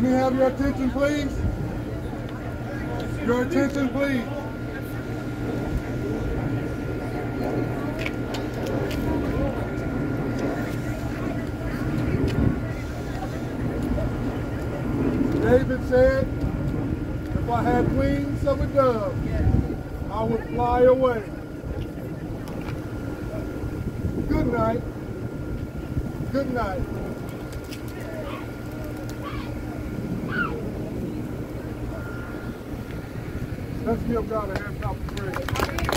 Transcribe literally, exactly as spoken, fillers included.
Let me have your attention, please. Your attention, please. David said, if I had wings of a dove, I would fly away. Good night. Good night. Let's give God a hand clap of praise.